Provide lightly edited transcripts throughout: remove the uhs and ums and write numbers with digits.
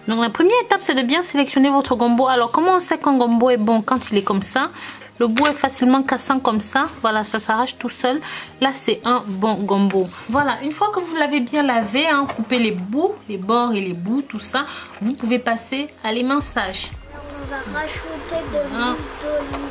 Donc la première étape, c'est de bien sélectionner votre gombo. Alors comment on sait qu'un gombo est bon? Quand il est comme ça, le bout est facilement cassant comme ça. Voilà, ça s'arrache tout seul. Là, c'est un bon gombo. Voilà, une fois que vous l'avez bien lavé, hein, coupez les bouts, les bords et les bouts, tout ça, vous pouvez passer à l'éminçage. On va rajouter de l'huile d'olive.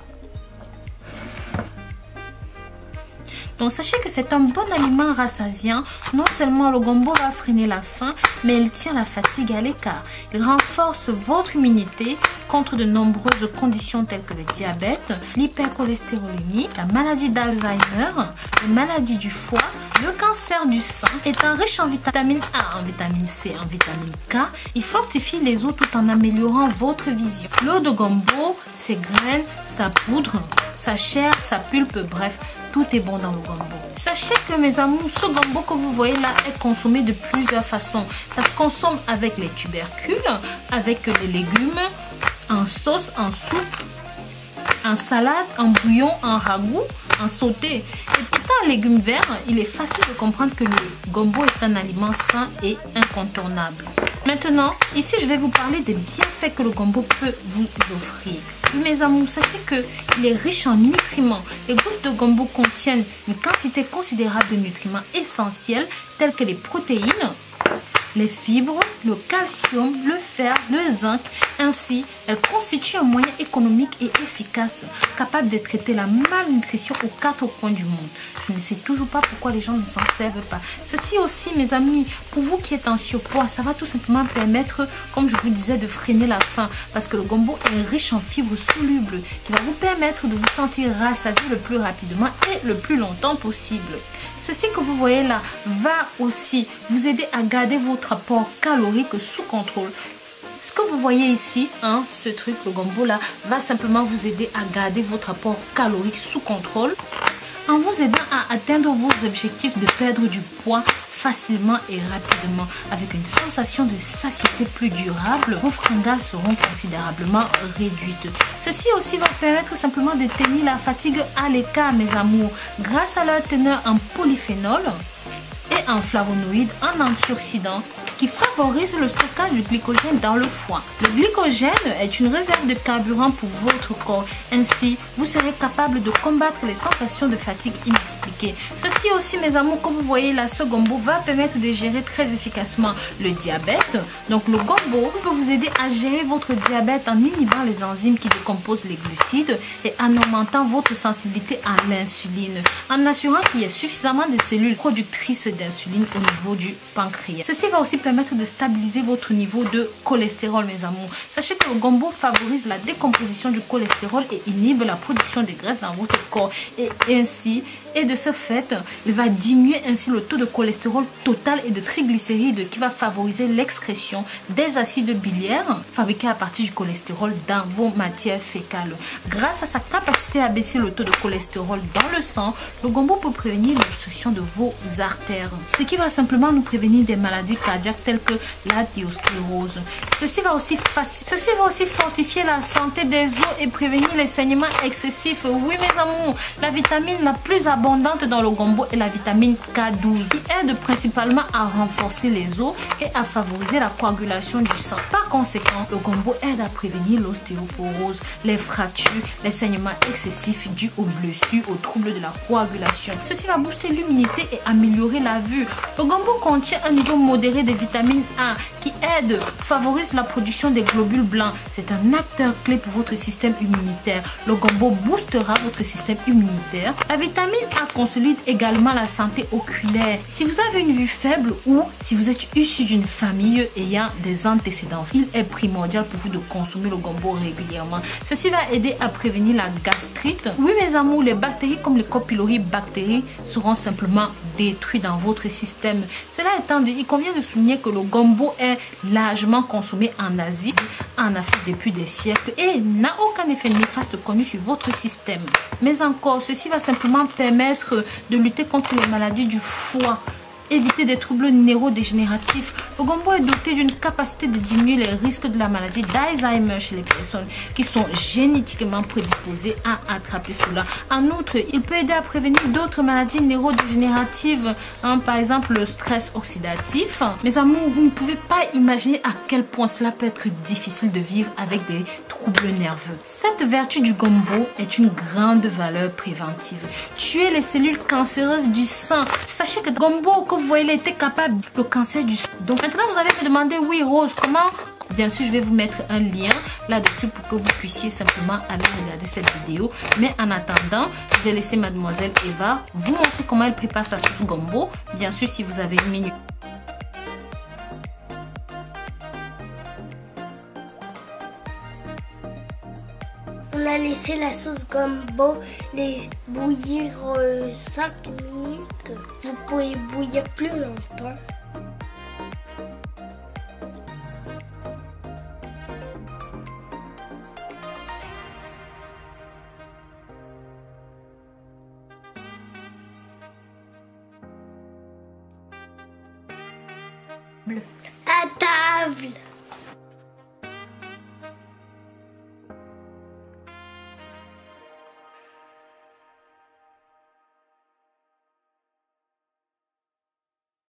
Donc sachez que c'est un bon aliment rassasiant. Non seulement le gombo va freiner la faim, mais il tient la fatigue à l'écart. Il renforce votre immunité contre de nombreuses conditions telles que le diabète, l'hypercholestérolémie, la maladie d'Alzheimer, la maladie du foie, le cancer du sein. Étant riche en vitamine A, en vitamine C, en vitamine K, il fortifie les os tout en améliorant votre vision. L'eau de gombo, ses graines, sa poudre, sa chair, sa pulpe, bref, tout est bon dans le gombo. Sachez que mes amours, ce gombo que vous voyez là est consommé de plusieurs façons. Ça se consomme avec les tubercules, avec les légumes, en sauce, en soupe, en salade, en bouillon, en ragoût, en sauté. Et pourtant, en légumes verts, il est facile de comprendre que le gombo est un aliment sain et incontournable. Maintenant, ici, je vais vous parler des bienfaits que le gombo peut vous offrir. Mes amours, sachez qu'il est riche en nutriments. Les gousses de gombo contiennent une quantité considérable de nutriments essentiels tels que les protéines, les fibres, le calcium, le fer, le zinc. Ainsi, elle constitue un moyen économique et efficace capable de traiter la malnutrition aux 4 coins du monde. Je ne sais toujours pas pourquoi les gens ne s'en servent pas. Ceci aussi, mes amis, pour vous qui êtes en surpoids, ça va tout simplement permettre, comme je vous disais, de freiner la faim. Parce que le gombo est riche en fibres solubles qui va vous permettre de vous sentir rassasié le plus rapidement et le plus longtemps possible. Ceci que vous voyez là va aussi vous aider à garder votre apport calorique sous contrôle. Ce que vous voyez ici, hein, ce truc, le gombo là, va simplement vous aider à garder votre apport calorique sous contrôle en vous aidant à atteindre vos objectifs de perdre du poids facilement et rapidement avec une sensation de satiété plus durable. Vos fringales seront considérablement réduites. Ceci aussi va permettre simplement de tenir la fatigue à l'écart, mes amours, grâce à leur teneur en polyphénol et en flavonoïdes, en antioxydants qui favorise le stockage du glycogène dans le foie. Le glycogène est une réserve de carburant pour votre corps. Ainsi, vous serez capable de combattre les sensations de fatigue inexpliquées. Ceci aussi, mes amours, que vous voyez là, ce gombo va permettre de gérer très efficacement le diabète. Donc, le gombo peut vous aider à gérer votre diabète en inhibant les enzymes qui décomposent les glucides et en augmentant votre sensibilité à l'insuline, en assurant qu'il y ait suffisamment de cellules productrices d'insuline au niveau du pancréas. Ceci va aussi permettre de stabiliser votre niveau de cholestérol, mes amours. Sachez que le gombo favorise la décomposition du cholestérol et inhibe la production de graisse dans votre corps. Et de ce fait, il va diminuer ainsi le taux de cholestérol total et de triglycérides qui va favoriser l'excrétion des acides biliaires fabriqués à partir du cholestérol dans vos matières fécales. Grâce à sa capacité à baisser le taux de cholestérol dans le sang, le gombo peut prévenir l'obstruction de vos artères, ce qui va simplement nous prévenir des maladies cardiaques telles que l'artériosclérose. Ceci va aussi fortifier la santé des os et prévenir les saignements excessifs. Oui, mes amours, la vitamine la plus abondante dans le gombo est la vitamine K12 qui aide principalement à renforcer les os et à favoriser la coagulation du sang. Par conséquent, le gombo aide à prévenir l'ostéoporose, les fractures, les saignements excessifs dus aux blessures, aux troubles de la coagulation. Ceci va booster l'immunité et améliorer la vue. Le gombo contient un niveau modéré de vitamine A qui favorise la production des globules blancs. C'est un acteur clé pour votre système immunitaire. Le gombo boostera votre système immunitaire. La vitamine A consolide également la santé oculaire. Si vous avez une vue faible ou si vous êtes issu d'une famille ayant des antécédents, il est primordial pour vous de consommer le gombo régulièrement. Ceci va aider à prévenir la gastrite. Oui, mes amours, les bactéries comme les Cold pylori bactéries seront simplement détruites dans votre système. Cela étant dit, il convient de souligner que le gombo est largement consommé en Asie, en Afrique depuis des siècles et n'a aucun effet néfaste connu sur votre système. Mais encore, ceci va simplement permettre de lutter contre les maladies du foie, éviter des troubles neurodégénératifs, Le gombo est doté d'une capacité de diminuer les risques de la maladie d'Alzheimer chez les personnes qui sont génétiquement prédisposées à attraper cela. En outre, il peut aider à prévenir d'autres maladies neurodégénératives, par exemple le stress oxydatif. Mes amours, vous ne pouvez pas imaginer à quel point cela peut être difficile de vivre avec des troubles nerveux. Cette vertu du gombo est une grande valeur préventive. Tuer les cellules cancéreuses du sang. Sachez que le gombo que vous voyez, il était capable le cancer du sang. Donc maintenant vous allez me demander, oui Rose, comment? Bien sûr, je vais vous mettre un lien là-dessus pour que vous puissiez simplement aller regarder cette vidéo. Mais en attendant, je vais laisser mademoiselle Eva vous montrer comment elle prépare sa sauce gombo. Bien sûr, si vous avez une minute. On a laissé la sauce gombo bouillir 5 minutes. Vous pouvez bouillir plus longtemps. À table.